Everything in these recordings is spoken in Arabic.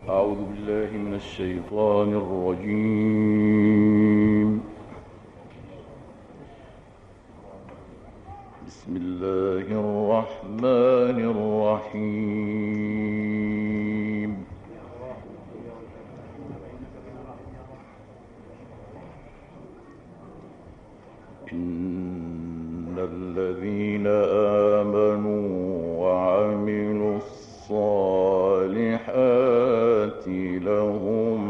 أعوذ بالله من الشيطان الرجيم. بسم الله الرحمن الرحيم. إن الذين آمنوا وعملوا الصالحات لهم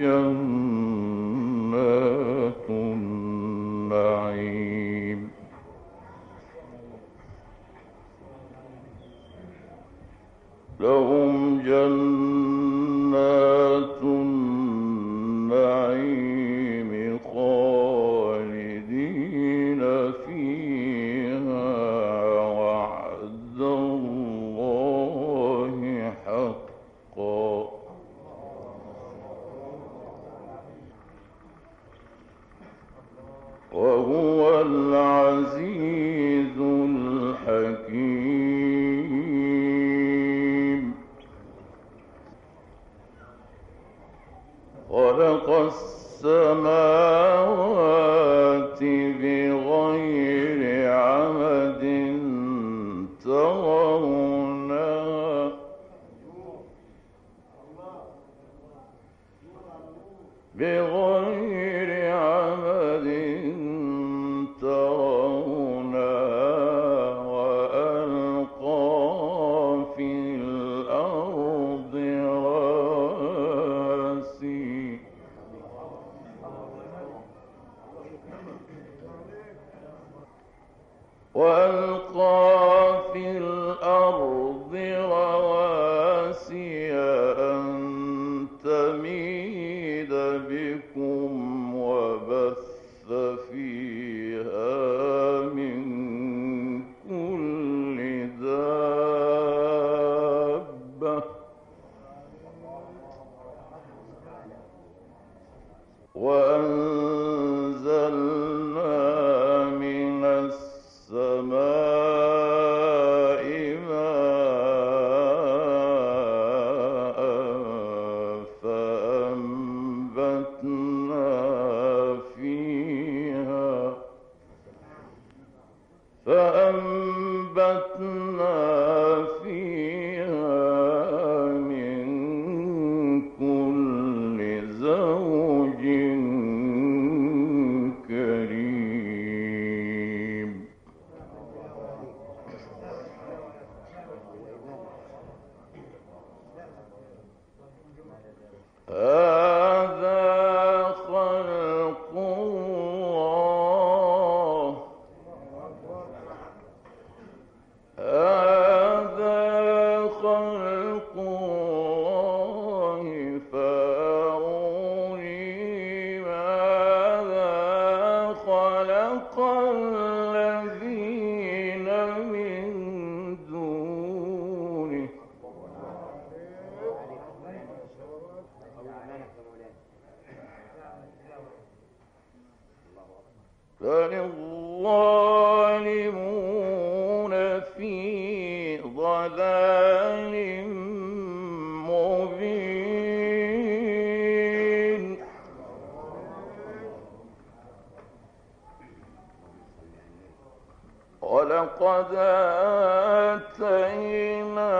جنات النعيم. لهم جنات النعيم خالدين فيها وعد الله حقا. وهو العزيز الحكيم. خلق السماوات بغير عمد ترونها وألقى في الأرض رواسي أن تميد بكم وبث فيها من كل دابة وأنزلنا من السماء ماء فأنبتنا فيها من كل زوج كريم. هذا خلق الله. فأروني ماذا خلق الذين من دونه. بل الظالمون في ضلال مبين. ولقد آتينا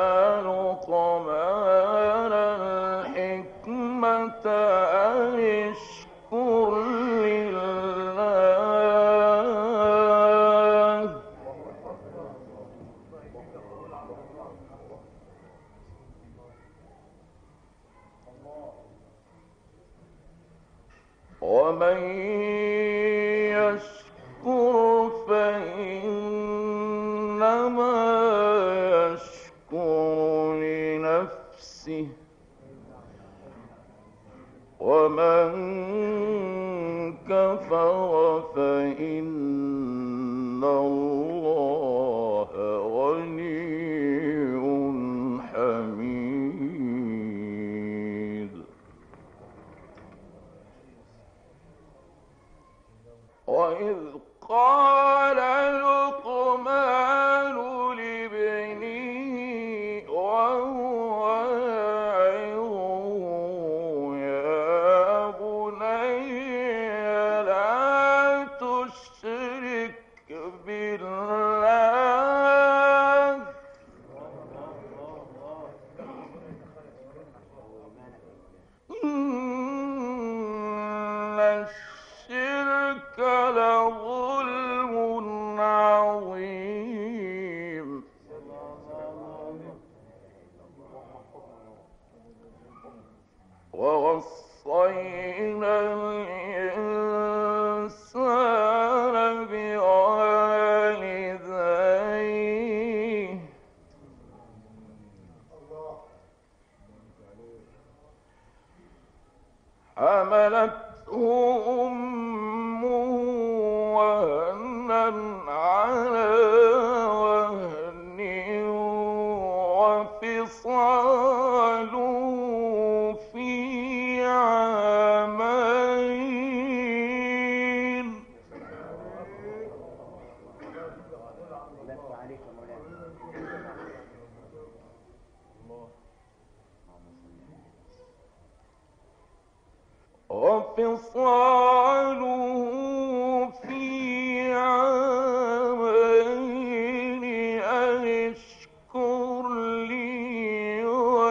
لقمان الحكمة أن اشكر لله ومن يشكر فإنما يشكر لنفسه ومن كفر فإن الله غني حميد. وإذ قال لقمان لابنه وهو يعظه لظلم عظيم ووصينا الإنسان بوالديه حملته أمه وهنا على وهن وفصاله في عامين وفصاله في عامين أن اشكر لي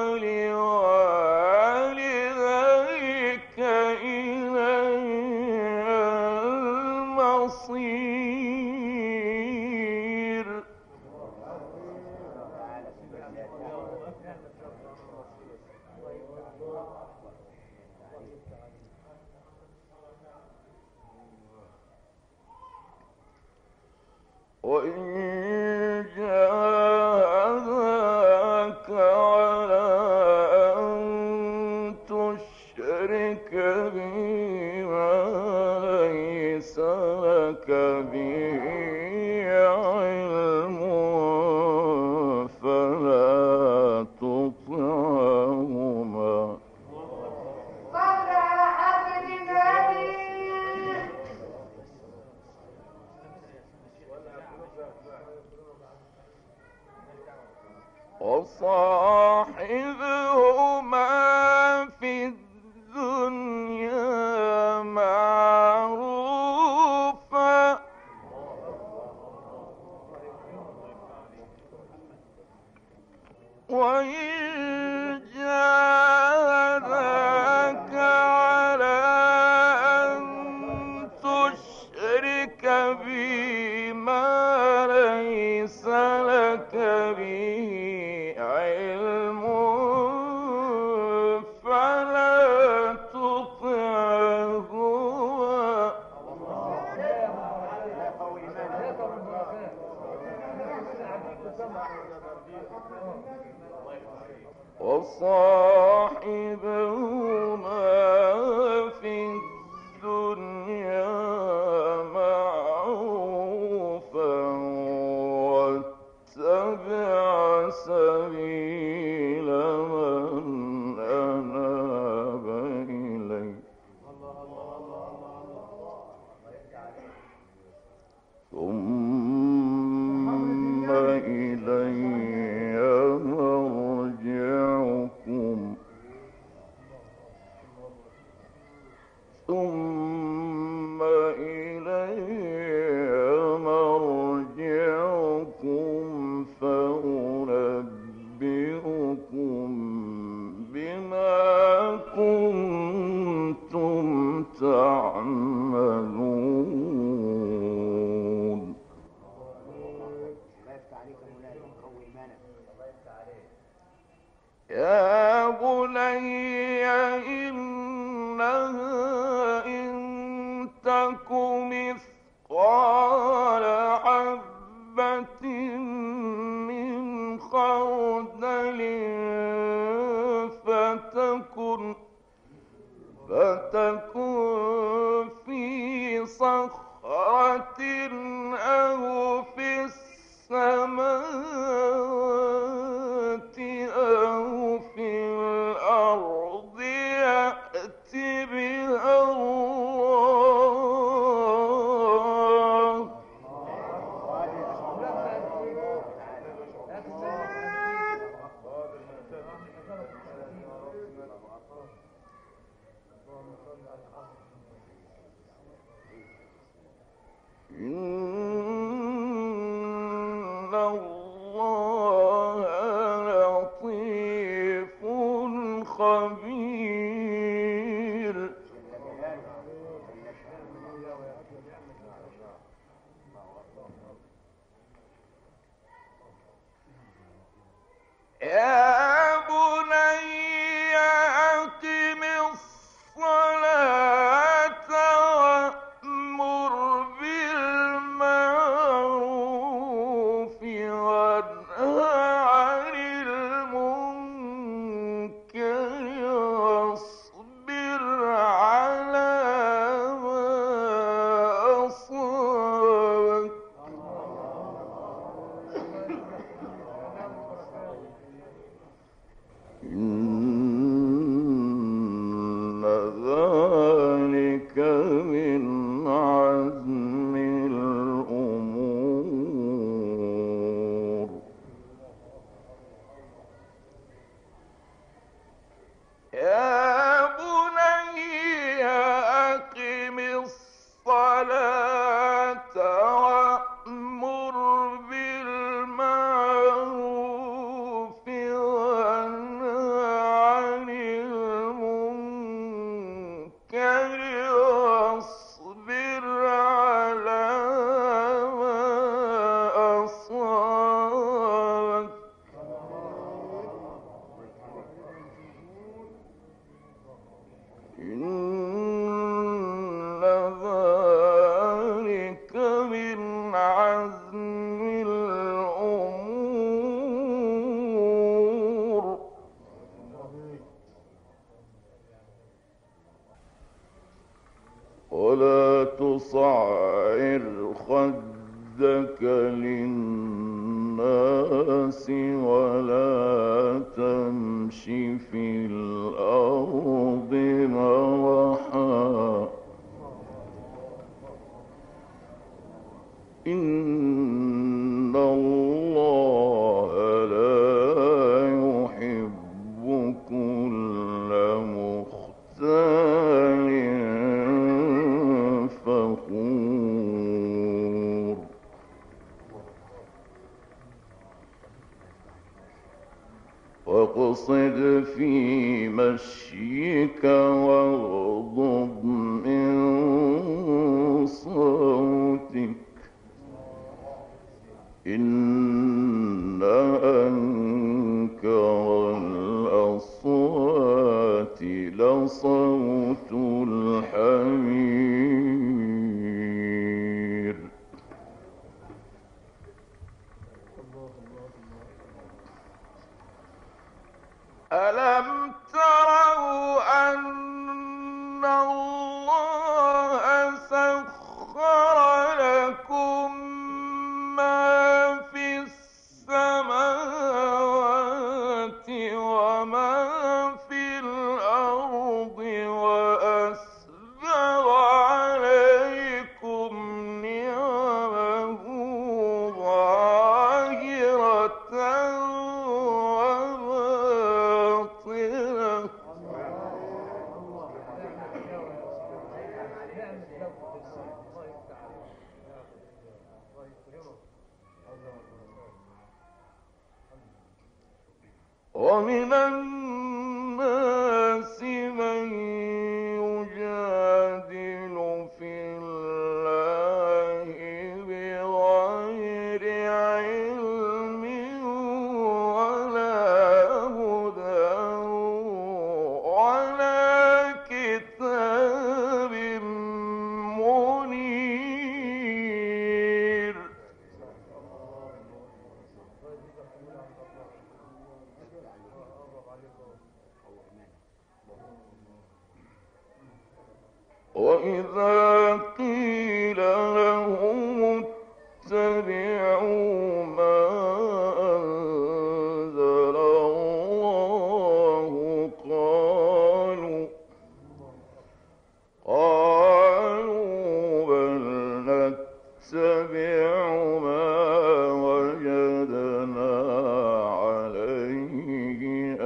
ولوالديك إلي المصير وإن جاهداك على أن تشرك بي ما ليس لك به علم فلا تطعهما وصاحبهما في الدنيا معروفا وإن جاهداك على أن تشرك بي ما ليس لك به علم فلا تطعهما وصاحبهما في الدنيا معروفا واتبع سبيل من أناب إلي ثم إلي مرجعكم فأنبئكم بما كنتم تعملون يا بني إنها إن تك مثقال حبة من خردل فتكن في صخرة أو في السماوات أو في الأرض يأت بها الله إن الله لطيف خبير إن ذلك من عزم الأمور. ولا تصعر خدك للناس ولا تمش في الأرض مرحا. إن الله لا يحب كل مختال فخور. واقصد في مشيك واغضض من صوتك. إن أنكر الأصوات لصوت الحمير. ألم تروا أن الله سخر لكم ما في السماوات وما في الأرض وأسبغ عليكم نعمه ظاهرة وباطنة. ومن الناس من يجادل في الله بغير علم ولا هدى ولا كتاب منير. وإذا قيل لهم اتبعوا ما أنزل الله قالوا بل نتبع ما وجدنا عليه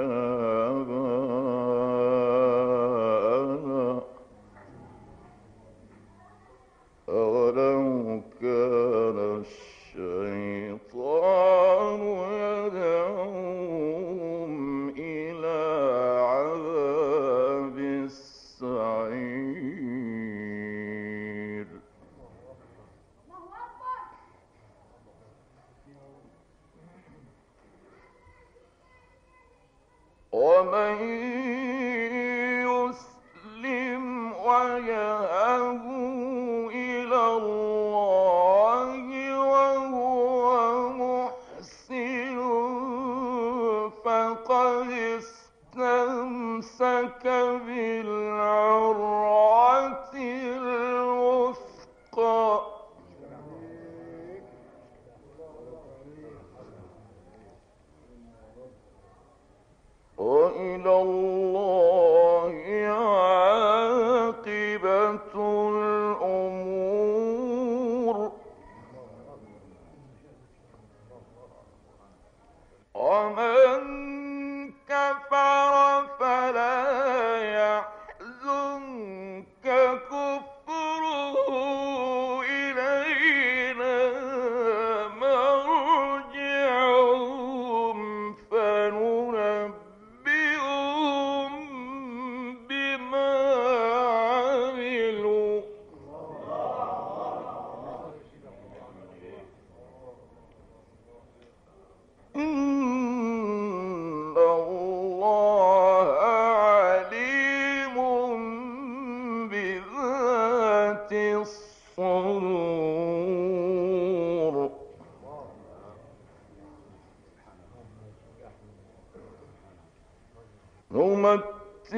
آباءنا أولو كان الشيطان يدعوهم إلى عذاب السعير. ومن يسلم وجهه إلى الله وهو محسن فقد استمسك بالعروة الوثقى. وإلى الله عاقبة الأمور. ومن كفر فلا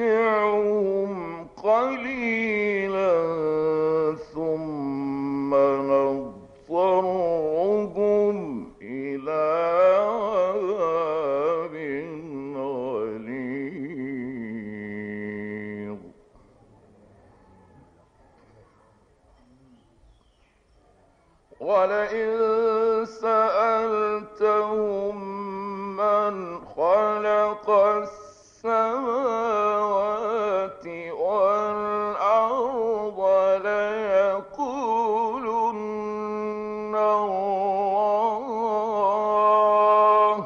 نمتعهم قليلا ثم نضطرهم إلى عذاب غليظ ولئن سألتهم من خلق السماوات والأرض ليقولن الله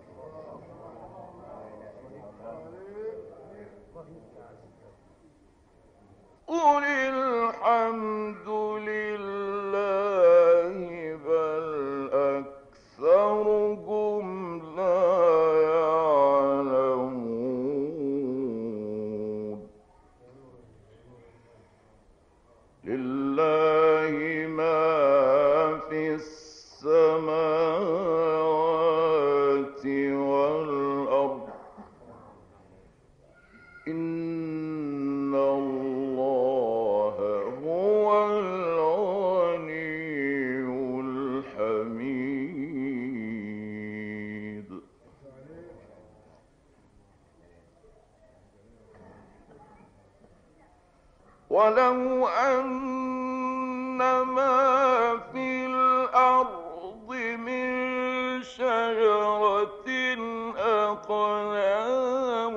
قل الحمد لله بل أكثرهم لا يعلمون لله ما في السماوات والأرض إن الله هو الغني الحميد ولو أن ما في الأرض من شجرة أقلام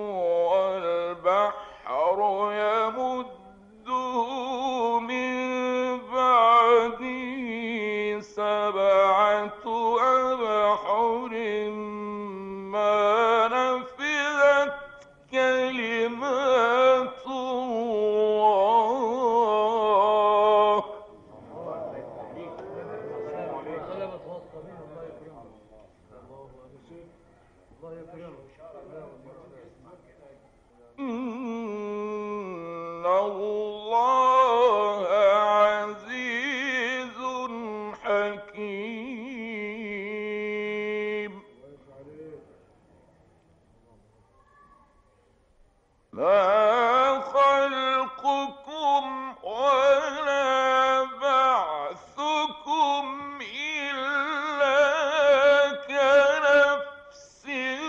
والبحر يمده من بعده سبعة أبحر ما نفذت كلمات الله إن الله عزيز حكيم ما خلقكم ولا بعثكم إلا كنفس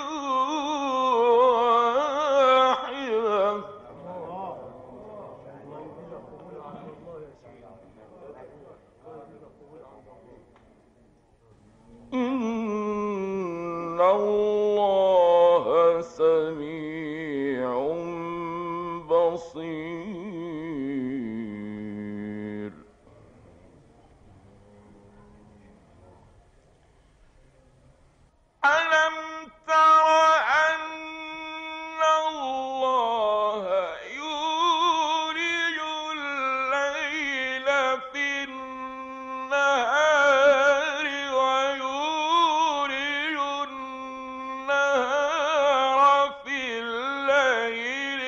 واحدة إن الله سميع بصير ألم تر أن الله يولج الليل في النهار ويولج النهار في الليل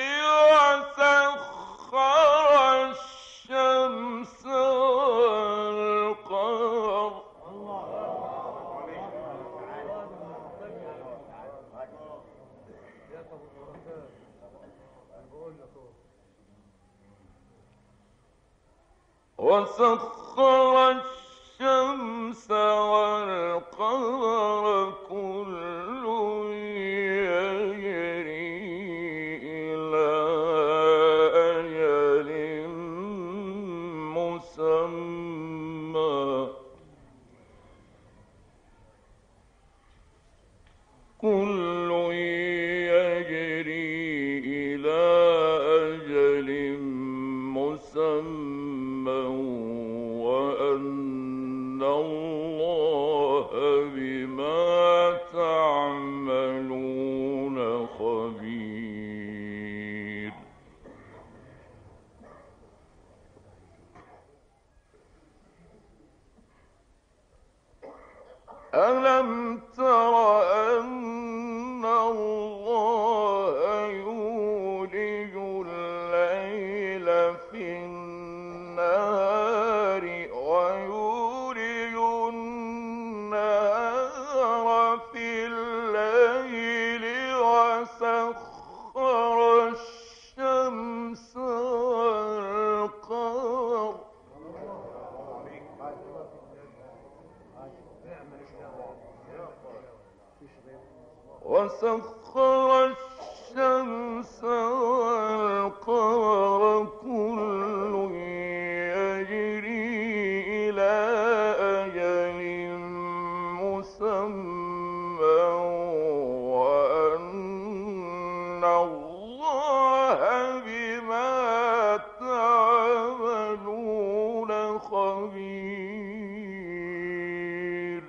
وسخر الشمس والقمر وسخر الشمس والقمر كل يجري إلى أجل مسمى كل يجري إلى أجل مسمى وأن الله بما تعملون وسخر الشمس والقمر كل يجري إلى أجل مسمى وأن الله بما تعملون خبير.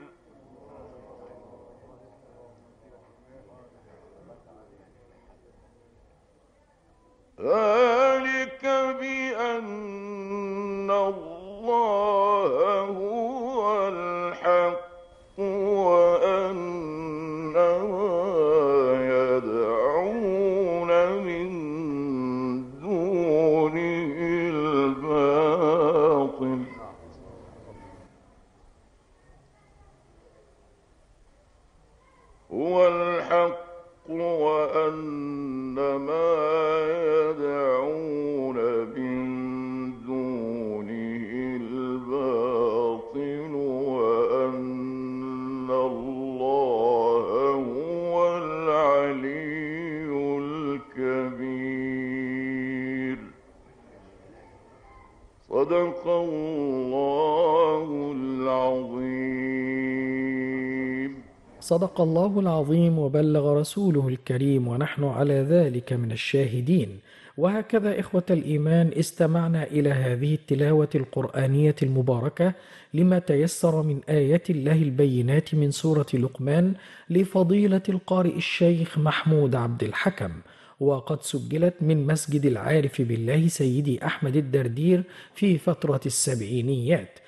ذلك بأن الله هو الحق وأن ما يدعون من دونه الباطل هو الحق وأن ما يدعون من دونه الباطل وأن الله هو العلي الكبير. صدق الله العظيم. صدق الله العظيم وبلغ رسوله الكريم ونحن على ذلك من الشاهدين. وهكذا إخوة الإيمان استمعنا إلى هذه التلاوة القرآنية المباركة لما تيسر من آيات الله البينات من سورة لقمان لفضيلة القارئ الشيخ محمود عبد الحكم، وقد سجلت من مسجد العارف بالله سيدي أحمد الدردير في فترة السبعينيات.